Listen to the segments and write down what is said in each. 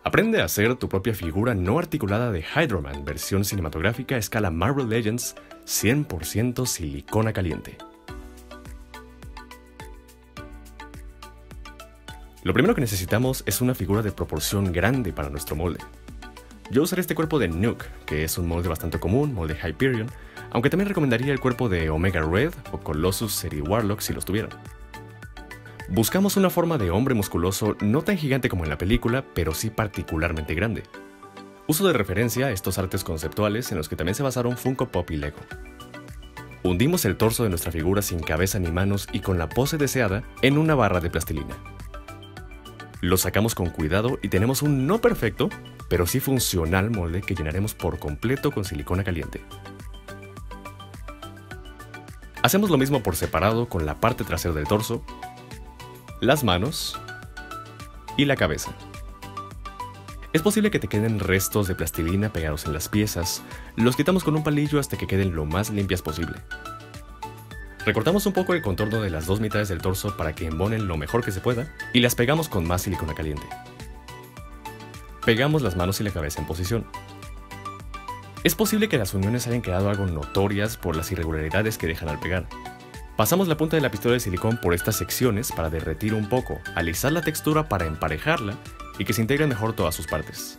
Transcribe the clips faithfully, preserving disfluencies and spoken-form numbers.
Aprende a hacer tu propia figura no articulada de Hydro Man versión cinematográfica a escala Marvel Legends cien por ciento silicona caliente. Lo primero que necesitamos es una figura de proporción grande para nuestro molde. Yo usaré este cuerpo de Nuke, que es un molde bastante común, molde Hyperion, aunque también recomendaría el cuerpo de Omega Red o Colossus Serie Warlock si los tuvieran. Buscamos una forma de hombre musculoso no tan gigante como en la película, pero sí particularmente grande. Uso de referencia a estos artes conceptuales en los que también se basaron Funko Pop y Lego. Hundimos el torso de nuestra figura sin cabeza ni manos y con la pose deseada en una barra de plastilina. Lo sacamos con cuidado y tenemos un no perfecto, pero sí funcional molde que llenaremos por completo con silicona caliente. Hacemos lo mismo por separado con la parte trasera del torso, las manos y la cabeza. Es posible que te queden restos de plastilina pegados en las piezas, los quitamos con un palillo hasta que queden lo más limpias posible. Recortamos un poco el contorno de las dos mitades del torso para que embonen lo mejor que se pueda y las pegamos con más silicona caliente. Pegamos las manos y la cabeza en posición. Es posible que las uniones hayan quedado algo notorias por las irregularidades que dejan al pegar. Pasamos la punta de la pistola de silicón por estas secciones para derretir un poco, alisar la textura para emparejarla y que se integren mejor todas sus partes.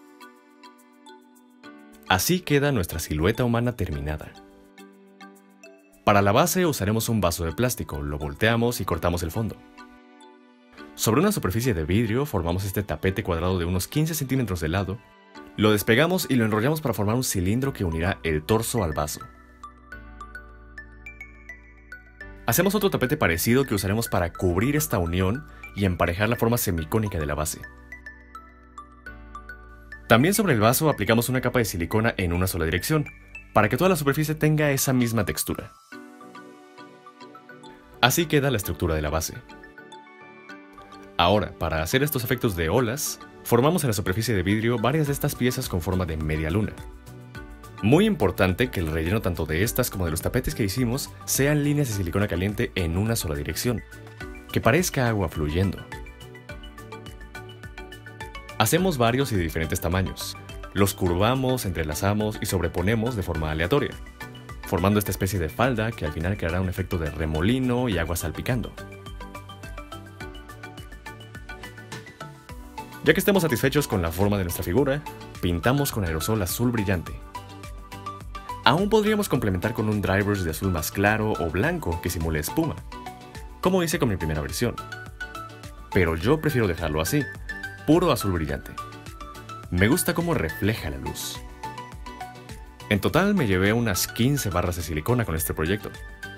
Así queda nuestra silueta humana terminada. Para la base usaremos un vaso de plástico, lo volteamos y cortamos el fondo. Sobre una superficie de vidrio formamos este tapete cuadrado de unos quince centímetros de lado, lo despegamos y lo enrollamos para formar un cilindro que unirá el torso al vaso. Hacemos otro tapete parecido que usaremos para cubrir esta unión y emparejar la forma semicónica de la base. También sobre el vaso aplicamos una capa de silicona en una sola dirección, para que toda la superficie tenga esa misma textura. Así queda la estructura de la base. Ahora, para hacer estos efectos de olas, formamos en la superficie de vidrio varias de estas piezas con forma de media luna. Muy importante que el relleno tanto de estas como de los tapetes que hicimos sean líneas de silicona caliente en una sola dirección, que parezca agua fluyendo. Hacemos varios y de diferentes tamaños. Los curvamos, entrelazamos y sobreponemos de forma aleatoria, formando esta especie de falda que al final creará un efecto de remolino y agua salpicando. Ya que estemos satisfechos con la forma de nuestra figura, pintamos con aerosol azul brillante. Aún podríamos complementar con un drivers de azul más claro o blanco que simule espuma, como hice con mi primera versión. Pero yo prefiero dejarlo así, puro azul brillante. Me gusta cómo refleja la luz. En total me llevé unas quince barras de silicona con este proyecto.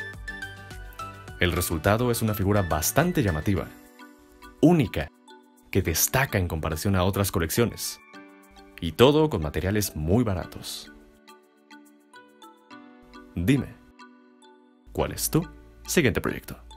El resultado es una figura bastante llamativa, única, que destaca en comparación a otras colecciones. Y todo con materiales muy baratos. Dime, ¿cuál es tu siguiente proyecto?